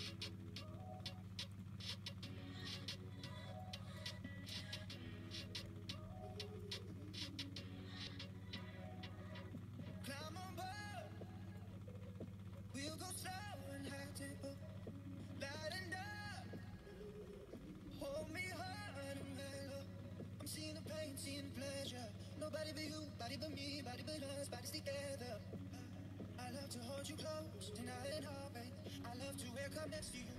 Climb on board, we'll go slow and high tempo, lighten up, hold me hard and mellow. I'm seeing the pain, seeing the pleasure. Nobody but you, body but me, body but us, bodies together. I love to hold you close, tonight and heartbreak. I love to wake up next to you